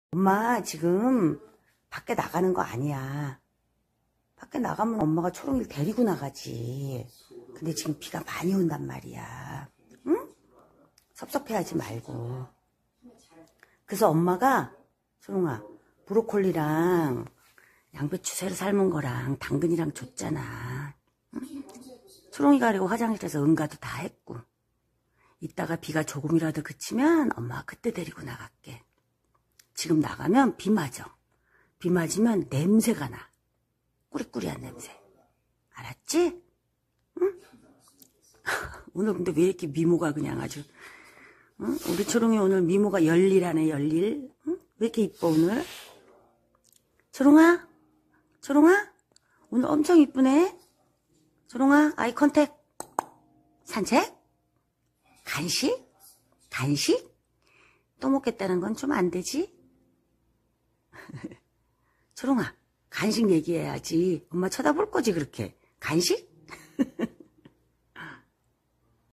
엄마 지금 밖에 나가는 거 아니야. 밖에 나가면 엄마가 초롱이를 데리고 나가지. 근데 지금 비가 많이 온단 말이야. 응? 섭섭해하지 말고. 그래서 엄마가 초롱아 브로콜리랑 양배추 새로 삶은 거랑 당근이랑 줬잖아. 응? 초롱이가 그리고 화장실에서 응가도 다 했고. 이따가 비가 조금이라도 그치면 엄마가 그때 데리고 나갈게. 지금 나가면 비 맞아. 비 맞으면 냄새가 나. 꾸리꾸리한 냄새. 알았지? 응? 오늘 근데 왜 이렇게 미모가 그냥 아주, 응? 우리 초롱이 오늘 미모가 열일하네, 열일. 응? 왜 이렇게 이뻐, 오늘? 초롱아? 초롱아? 오늘 엄청 이쁘네? 초롱아, 아이 컨택. 산책? 간식? 간식? 또 먹겠다는 건 좀 안 되지? 초롱아, 간식 얘기해야지. 엄마 쳐다볼 거지, 그렇게. 간식?